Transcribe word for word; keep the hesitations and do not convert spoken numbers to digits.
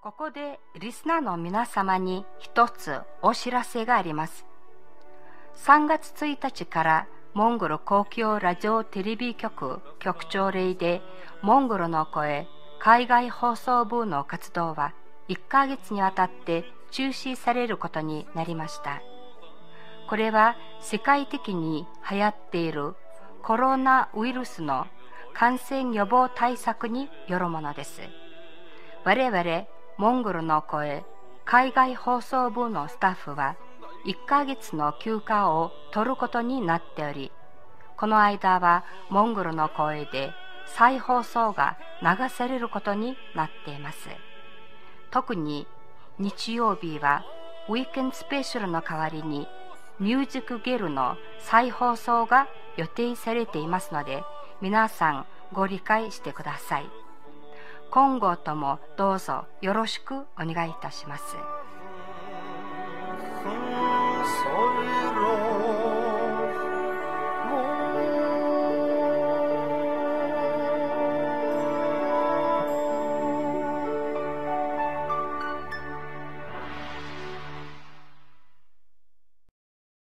ここでリスナーの皆様に一つお知らせがあります。さんがつついたちからモンゴル公共ラジオテレビ局局長令でモンゴルの声海外放送部の活動はいっかげつにわたって中止されることになりました。これは世界的に流行っているコロナウイルスの感染予防対策によるものです。我々モンゴルの声海外放送部のスタッフはいっかげつの休暇を取ることになっており、この間はモンゴルの声で再放送が流されることになっています。特に日曜日はウィークエンドスペシャルの代わりにミュージックゲルの再放送が予定されていますので、皆さんご理解してください。今後ともどうぞよろしくお願いいたします。